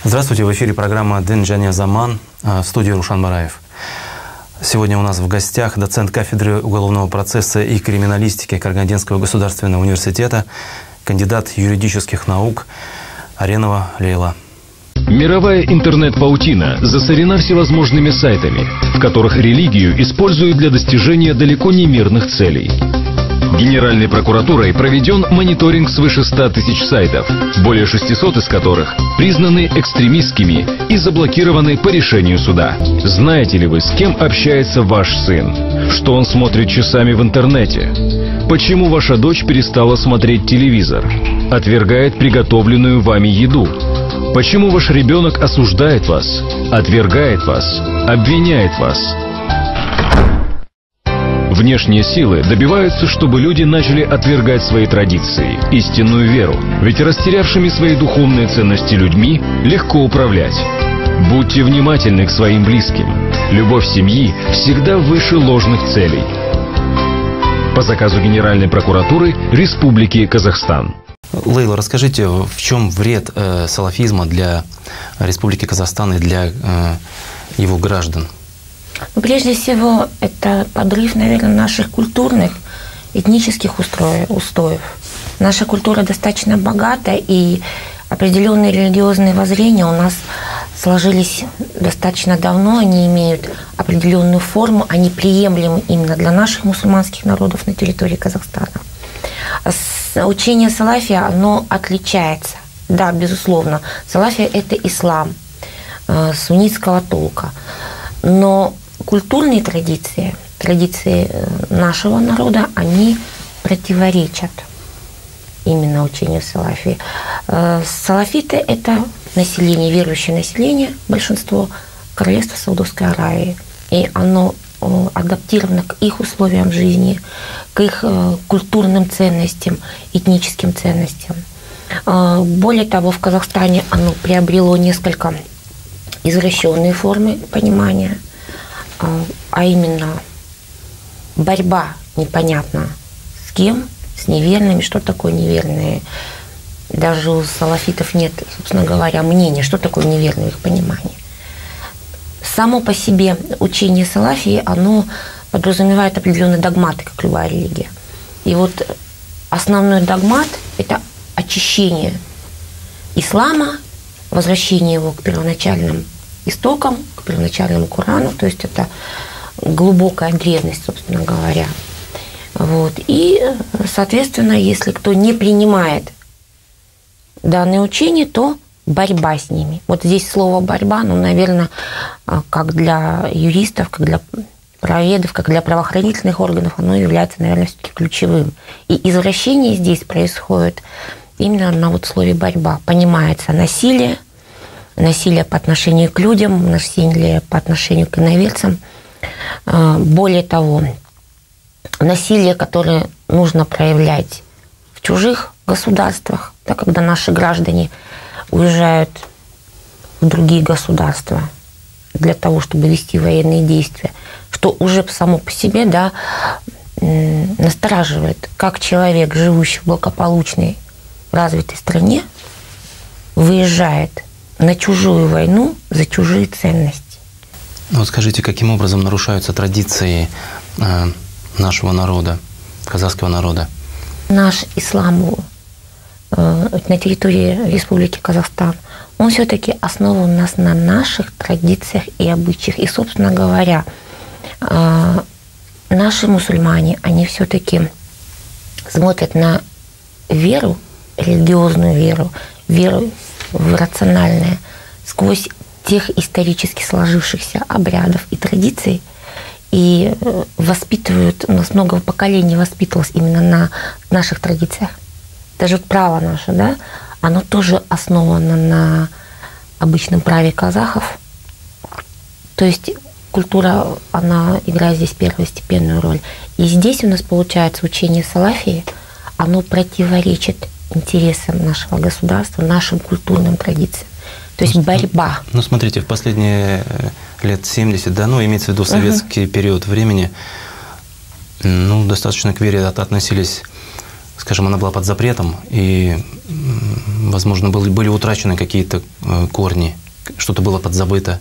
Здравствуйте, в эфире программа «Дин және Заман», в студии Рушан Бараев. Сегодня у нас в гостях доцент кафедры уголовного процесса и криминалистики Карагандинского государственного университета, кандидат юридических наук Аренова Лейла. Мировая интернет-паутина засорена всевозможными сайтами, в которых религию используют для достижения далеко не мирных целей. Генеральной прокуратурой проведен мониторинг свыше 100 тысяч сайтов, более 600 из которых признаны экстремистскими и заблокированы по решению суда. Знаете ли вы, с кем общается ваш сын? Что он смотрит часами в интернете? Почему ваша дочь перестала смотреть телевизор? Отвергает приготовленную вами еду? Почему ваш ребенок осуждает вас, отвергает вас, обвиняет вас? Внешние силы добиваются, чтобы люди начали отвергать свои традиции, истинную веру. Ведь растерявшими свои духовные ценности людьми легко управлять. Будьте внимательны к своим близким. Любовь семьи всегда выше ложных целей. По заказу Генеральной прокуратуры Республики Казахстан. Лейла, расскажите, в чем вред салафизма для Республики Казахстан и для его граждан? Прежде всего, это подрыв, наверное, наших культурных, этнических устоев. Наша культура достаточно богата, и определенные религиозные воззрения у нас сложились достаточно давно, они имеют определенную форму, они приемлемы именно для наших мусульманских народов на территории Казахстана. Учение салафия, оно отличается. Да, безусловно, салафия – это ислам суннитского толка. Но культурные традиции нашего народа, они противоречат именно учению салафии. Салафиты – это население, верующее население, большинство королевства Саудовской Аравии. И оно адаптировано к их условиям жизни, к их культурным ценностям, этническим ценностям. Более того, в Казахстане оно приобрело несколько извращенные формы понимания, а именно борьба непонятно с кем, с неверными. Что такое неверные? Даже у салафитов нет, собственно говоря, мнения, что такое неверное их понимание. Само по себе учение салафии, оно подразумевает определенные догматы, как любая религия. И вот основной догмат – это очищение ислама, возвращение его к первоначальным истокам, к первоначальному Корану, то есть это глубокая древность, собственно говоря. Вот. И, соответственно, если кто не принимает данное учение, то борьба с ними. Вот здесь слово «борьба», ну, наверное, как для юристов, как для правоведов, как для правоохранительных органов, оно является, наверное, все-таки ключевым. И извращение здесь происходит именно на вот слове «борьба». Понимается насилие по отношению к людям, насилие по отношению к иноверцам. Более того, насилие, которое нужно проявлять в чужих государствах, да, когда наши граждане уезжают в другие государства для того, чтобы вести военные действия, что уже само по себе, да, настораживает, как человек, живущий в благополучной, развитой стране, выезжает на чужую войну за чужие ценности. Вот скажите, каким образом нарушаются традиции нашего народа, казахского народа? Наш ислам на территории Республики Казахстан, он все-таки основан у нас на наших традициях и обычаях. И, собственно говоря, наши мусульмане, они все-таки смотрят на веру, религиозную веру, веру в рациональное, сквозь тех исторически сложившихся обрядов и традиций, и воспитывают, у нас много поколений воспитывалось именно на наших традициях. Даже вот право наше, да, оно тоже основано на обычном праве казахов. То есть культура, она играет здесь первостепенную роль. И здесь у нас получается учение салафии, оно противоречит интересам нашего государства, нашим культурным традициям. То есть борьба. Ну, смотрите, в последние лет 70, да, ну, имеется в виду советский период времени, ну, достаточно к вере относились, скажем, она была под запретом, и, возможно, были утрачены какие-то корни, что-то было подзабыто,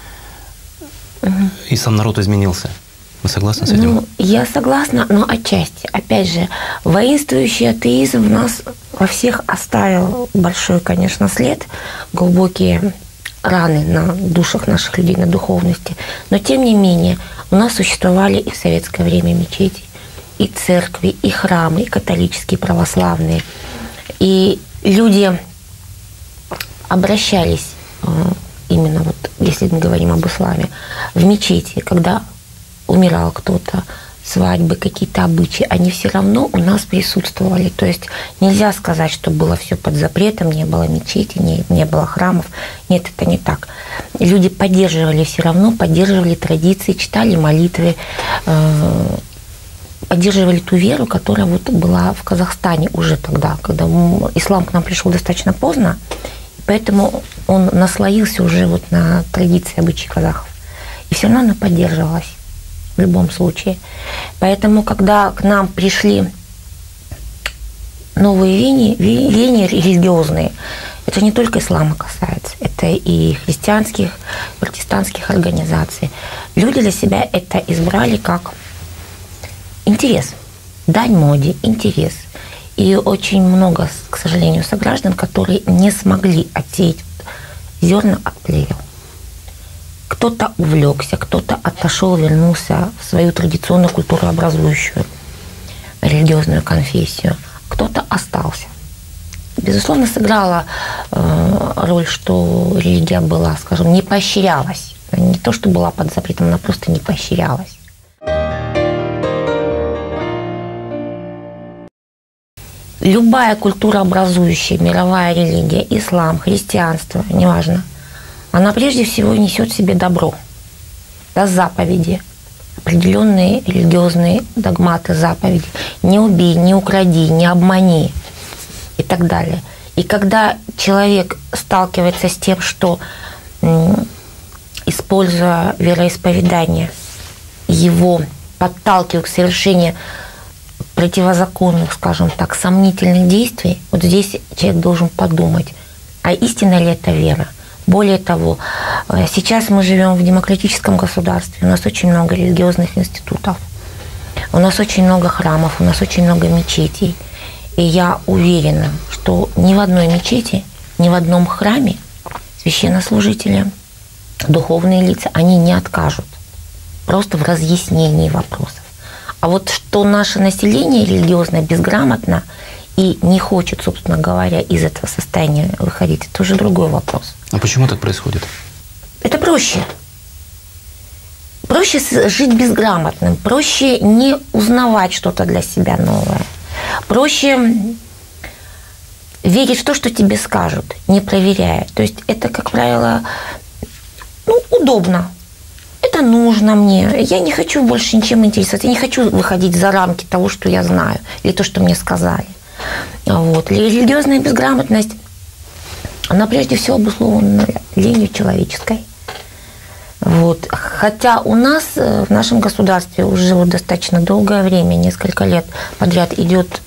и сам народ изменился. Вы согласны с этим? Ну, я согласна, но отчасти. Опять же, воинствующий атеизм в нас во всех оставил большой, конечно, след, глубокие раны на душах наших людей, на духовности. Но, тем не менее, у нас существовали и в советское время мечети, и церкви, и храмы, и католические, и православные. И люди обращались, именно вот, если мы говорим об исламе, в мечети, когда умирал кто-то, свадьбы, какие-то обычаи, они все равно у нас присутствовали. То есть нельзя сказать, что было все под запретом, не было мечети, не было храмов. Нет, это не так. Люди поддерживали все равно, поддерживали традиции, читали молитвы, поддерживали ту веру, которая вот была в Казахстане уже тогда, когда ислам к нам пришел достаточно поздно, поэтому он наслоился уже вот на традиции, обычаи казахов. И все равно она поддерживалась. В любом случае. Поэтому, когда к нам пришли новые веяния религиозные, это не только ислама касается, это и христианских, протестантских организаций. Люди для себя это избрали как интерес, дань моде, интерес. И очень много, к сожалению, сограждан, которые не смогли отсеять зерна от плевел. Кто-то увлекся, кто-то отошел, вернулся в свою традиционную культурообразующую религиозную конфессию, кто-то остался. Безусловно, сыграла роль, что религия была, скажем, не поощрялась. Не то, что была под запретом, она просто не поощрялась. Любая культурообразующая мировая религия, ислам, христианство, неважно, она прежде всего несет в себе добро, да, заповеди, определенные религиозные догматы, заповеди. Не убей, не укради, не обмани и так далее. И когда человек сталкивается с тем, что, используя вероисповедание, его подталкивают к совершению противозаконных, скажем так, сомнительных действий, вот здесь человек должен подумать, а истинна ли это вера? Более того, сейчас мы живем в демократическом государстве, у нас очень много религиозных институтов, у нас очень много храмов, у нас очень много мечетей. И я уверена, что ни в одной мечети, ни в одном храме священнослужители, духовные лица, они не откажут просто в разъяснении вопросов. А вот что наше население религиозное безграмотно и не хочет, собственно говоря, из этого состояния выходить, это уже другой вопрос. А почему так происходит? Это проще. Проще жить безграмотным, проще не узнавать что-то для себя новое. Проще верить в то, что тебе скажут, не проверяя. То есть это, как правило, удобно. Это нужно мне. Я не хочу больше ничем интересоваться. Я не хочу выходить за рамки того, что я знаю, или то, что мне сказали. Вот. Религиозная безграмотность, она прежде всего обусловлена ленью человеческой. Вот. Хотя у нас в нашем государстве уже вот достаточно долгое время, несколько лет подряд идет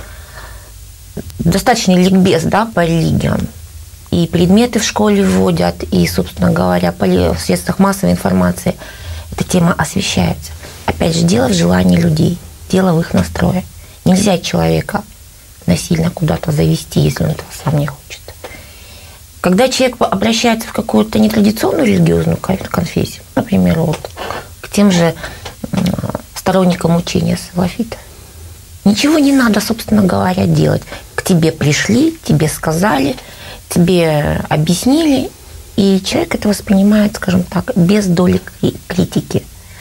достаточный ликбез, да, по религиям. И предметы в школе вводят, и, собственно говоря, в средствах массовой информации эта тема освещается. Опять же, дело в желании людей, дело в их настрое. Нельзя человека насильно куда-то завести, если он этого сам не хочет. Когда человек обращается в какую-то нетрадиционную религиозную конфессию, например, вот, к тем же сторонникам учения салафитов, ничего не надо, собственно говоря, делать. К тебе пришли, тебе сказали, тебе объяснили, и человек это воспринимает, скажем так, без доли критики.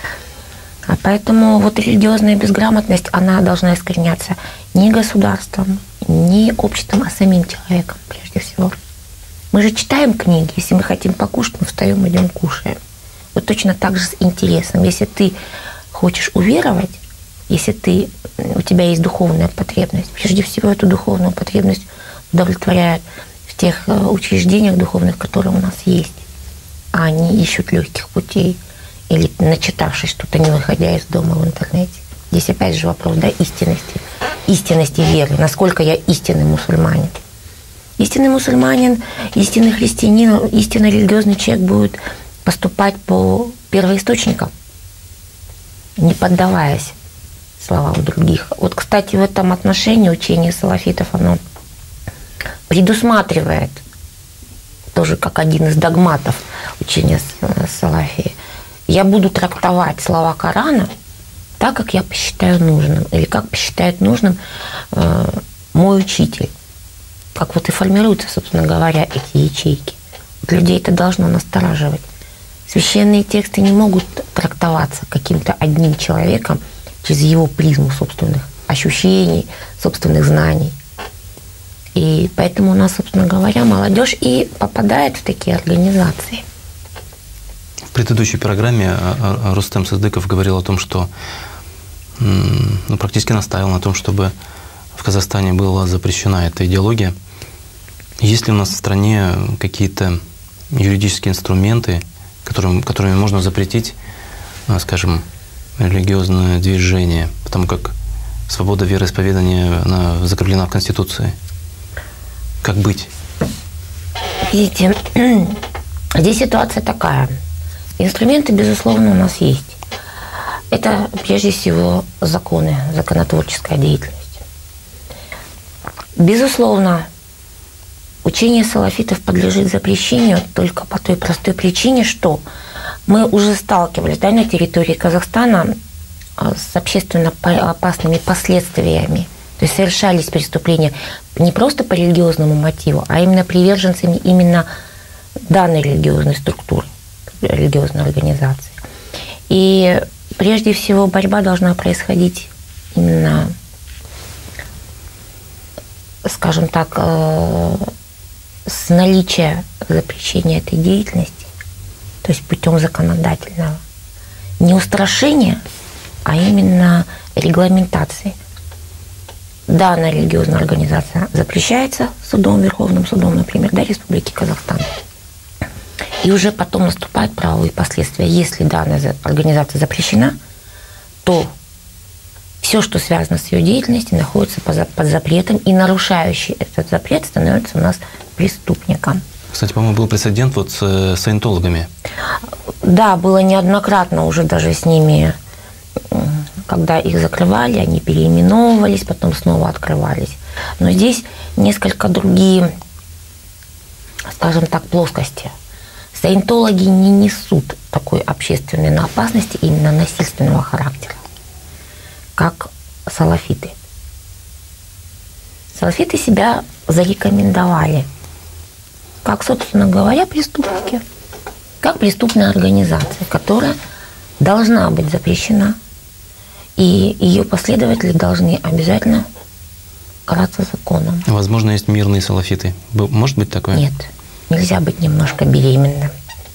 А поэтому вот религиозная безграмотность, она должна искореняться не государством, не обществом, а самим человеком, прежде всего. Мы же читаем книги, если мы хотим покушать, мы встаем, идем, кушаем. Вот точно так же с интересом. Если ты хочешь уверовать, если у тебя есть духовная потребность, прежде всего эту духовную потребность удовлетворяют в тех учреждениях духовных, которые у нас есть, а они ищут легких путей или начитавшись что-то, не выходя из дома в интернете. Здесь опять же вопрос, да, истинности истинности веры, насколько я истинный мусульманин. Истинный мусульманин, истинный христианин, истинно религиозный человек будет поступать по первоисточникам, не поддаваясь словам других. Вот, кстати, в этом отношении учение салафитов, оно предусматривает, тоже как один из догматов учения салафии, я буду трактовать слова Корана так, как я посчитаю нужным, или как посчитает нужным мой учитель. Как вот и формируются, собственно говоря, эти ячейки. Вот людей это должно настораживать. Священные тексты не могут трактоваться каким-то одним человеком через его призму собственных ощущений, собственных знаний. И поэтому у нас, собственно говоря, молодежь и попадает в такие организации. В предыдущей программе Рустем Сыздыков говорил о том, что практически настаивал на том, чтобы в Казахстане была запрещена эта идеология. Есть ли у нас в стране какие-то юридические инструменты, которыми можно запретить, скажем, религиозное движение, потому как свобода вероисповедания, она закреплена в Конституции? Как быть? Видите, здесь ситуация такая. Инструменты, безусловно, у нас есть. Это, прежде всего, законы, законотворческая деятельность. Безусловно, учение салафитов подлежит запрещению только по той простой причине, что мы уже сталкивались на территории Казахстана с общественно опасными последствиями. То есть совершались преступления не просто по религиозному мотиву, а именно приверженцами именно данной религиозной структуры, религиозной организации. И прежде всего борьба должна происходить именно, скажем так, с наличия запрещения этой деятельности, то есть путем законодательного. Не устрашения, а именно регламентации. Данная религиозная организация запрещается судом, Верховным судом, например, Республики Казахстан. И уже потом наступают правовые последствия. Если данная организация запрещена, то все, что связано с ее деятельностью, находится под запретом, и нарушающий этот запрет становится у нас преступником. Кстати, по-моему, был прецедент вот с саентологами. Да, было неоднократно уже даже с ними, когда их закрывали, они переименовывались, потом снова открывались. Но здесь несколько другие, скажем так, плоскости. Саентологи не несут такой общественной опасности именно насильственного характера, как салафиты. Салафиты себя зарекомендовали как, собственно говоря, преступники, как преступная организация, которая должна быть запрещена, и ее последователи должны обязательно караться законом. Возможно, есть мирные салафиты. Может быть такое? Нет. Нельзя быть немножко беременным.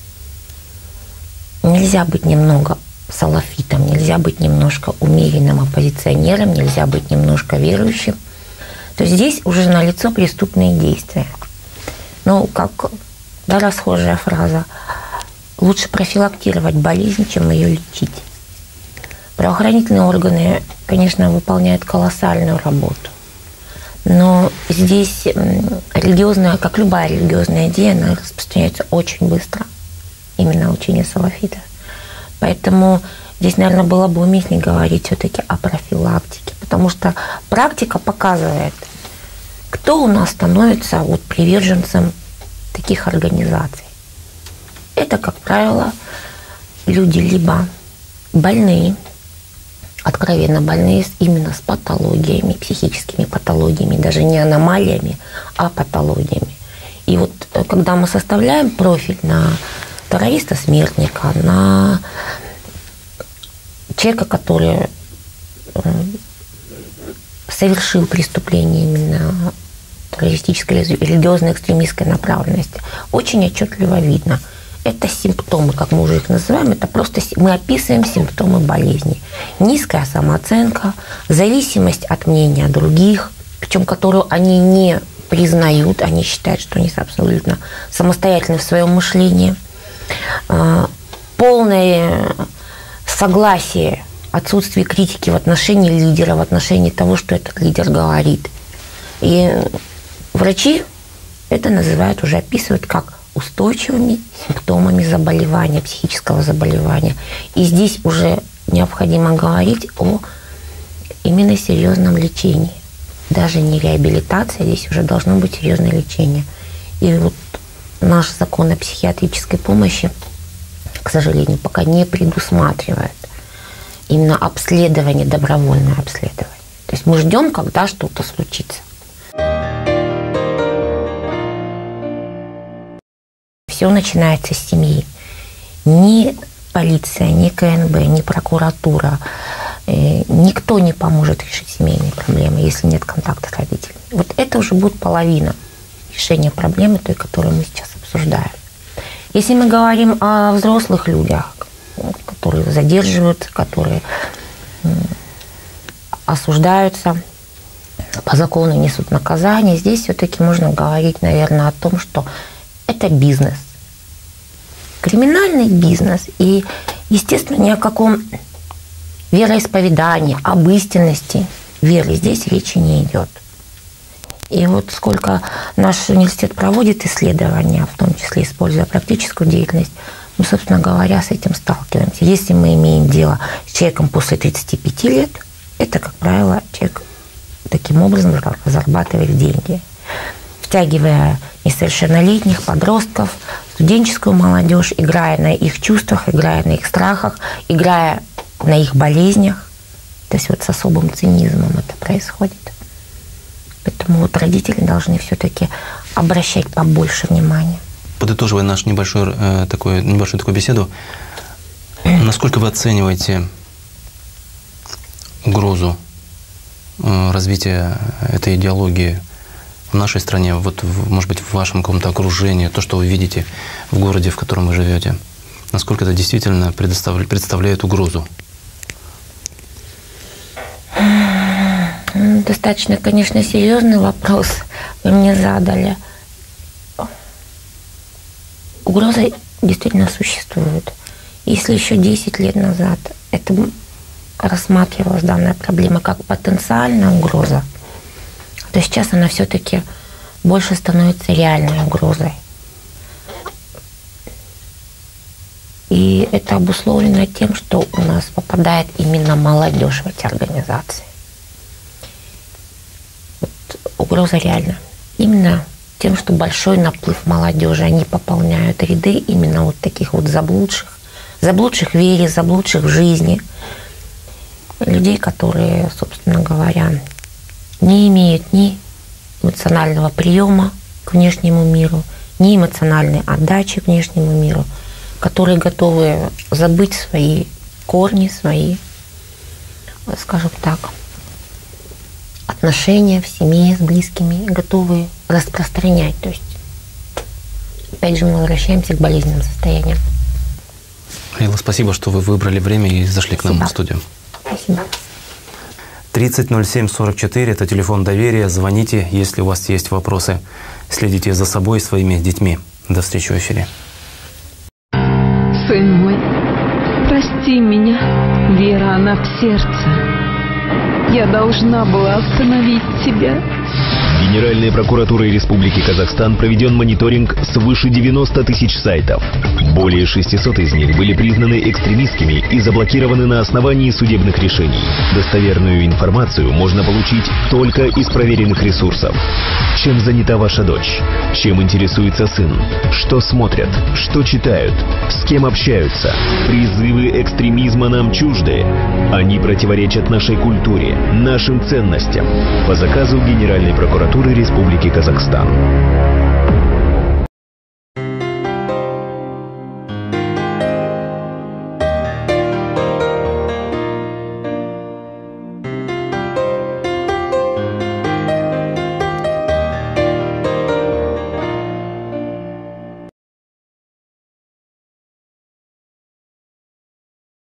Нельзя быть немного салафитом, нельзя быть немножко умеренным оппозиционером, нельзя быть немножко верующим. То есть здесь уже налицо преступные действия. Ну, как расхожая фраза, лучше профилактировать болезнь, чем ее лечить. Правоохранительные органы, конечно, выполняют колоссальную работу. Но здесь религиозная, как любая религиозная идея, она распространяется очень быстро. Именно учение салафитов. Поэтому здесь, наверное, было бы уместнее говорить все-таки о профилактике. Потому что практика показывает, кто у нас становится вот приверженцем таких организаций. Это, как правило, люди либо больные, откровенно больные именно с патологиями, психическими патологиями, даже не аномалиями, а патологиями. И вот когда мы составляем профиль на террориста-смертника, на человека, который совершил преступление именно террористической или религиозной экстремистской направленности, очень отчетливо видно. Это симптомы, как мы уже их называем, это просто мы описываем симптомы болезни. Низкая самооценка, зависимость от мнения других, причем которую они не признают, они считают, что они абсолютно самостоятельны в своем мышлении. Полное согласие отсутствие критики в отношении лидера, в отношении того, что этот лидер говорит. И врачи это называют, уже описывают как устойчивыми симптомами заболевания, психического заболевания. И здесь уже необходимо говорить о именно серьезном лечении. Даже не реабилитация, здесь уже должно быть серьезное лечение. И вот наш закон о психиатрической помощи, к сожалению, пока не предусматривает именно обследование, добровольное обследование. То есть мы ждем, когда что-то случится. Все начинается с семьи. Ни полиция, ни КНБ, ни прокуратура, никто не поможет решить семейные проблемы, если нет контакта с родителями. Вот это уже будет половина решения проблемы, той, которую мы сейчас обсуждаем. Если мы говорим о взрослых людях, которые задерживаются, которые осуждаются, по закону несут наказание, здесь все-таки можно говорить, наверное, о том, что это бизнес. Криминальный бизнес. И, естественно, ни о каком вероисповедании, об истинности веры здесь речи не идет. И вот сколько наш университет проводит исследования, в том числе используя практическую деятельность, мы, собственно говоря, с этим сталкиваемся. Если мы имеем дело с человеком после 35 лет, это, как правило, человек таким образом зарабатывает деньги, втягивая несовершеннолетних, подростков, студенческую молодежь, играя на их чувствах, играя на их страхах, играя на их болезнях. То есть вот с особым цинизмом это происходит. Поэтому вот родители должны все-таки обращать побольше внимания. Подытоживая нашу небольшую такую беседу, насколько вы оцениваете угрозу развития этой идеологии в нашей стране, вот, может быть, в вашем каком-то окружении, то, что вы видите в городе, в котором вы живете? Насколько это действительно представляет угрозу? Достаточно, конечно, серьезный вопрос вы мне задали. Угроза действительно существует. Если еще 10 лет назад это рассматривалась данная проблема как потенциальная угроза, то сейчас она все-таки больше становится реальной угрозой. И это обусловлено тем, что у нас попадает именно молодежь в эти организации. Вот угроза реальна. Именно тем, что большой наплыв молодежи, они пополняют ряды именно вот таких вот заблудших в вере, заблудших в жизни, людей, которые, собственно говоря, не имеют ни эмоционального приема к внешнему миру, ни эмоциональной отдачи к внешнему миру, которые готовы забыть свои корни, свои, скажем так, отношения в семье с близкими, готовы распространять. То есть, опять же, мы возвращаемся к болезненным состояниям. Лейла, спасибо, что вы выбрали время и зашли к нам в студию. Спасибо. 30-07-44 – это телефон доверия. Звоните, если у вас есть вопросы. Следите за собой и своими детьми. До встречи в эфире. Сын мой, прости меня. Вера, она в сердце. Я должна была остановить тебя. Генеральной прокуратурой Республики Казахстан проведен мониторинг свыше 90 тысяч сайтов. Более 600 из них были признаны экстремистскими и заблокированы на основании судебных решений. Достоверную информацию можно получить только из проверенных ресурсов. Чем занята ваша дочь? Чем интересуется сын? Что смотрят? Что читают? С кем общаются? Призывы экстремизма нам чужды. Они противоречат нашей культуре, нашим ценностям. По заказу Генеральной прокуратуры Республики Казахстан.